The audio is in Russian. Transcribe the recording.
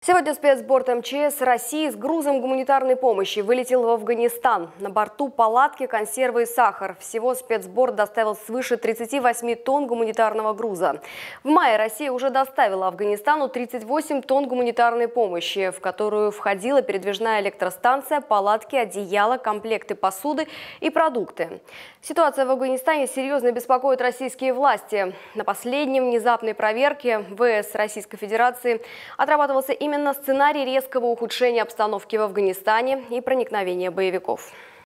Сегодня спецборд МЧС России с грузом гуманитарной помощи вылетел в Афганистан. На борту палатки, консервы и сахар. Всего спецборд доставил свыше 38 тонн гуманитарного груза. В мае Россия уже доставила Афганистану 38 тонн гуманитарной помощи, в которую входила передвижная электростанция, палатки, одеяла, комплекты посуды и продукты. Ситуация в Афганистане серьезно беспокоит российские власти. На последнем внезапной проверке ВС Российской Федерации отрабатывался именно сценарий резкого ухудшения обстановки в Афганистане и проникновения боевиков.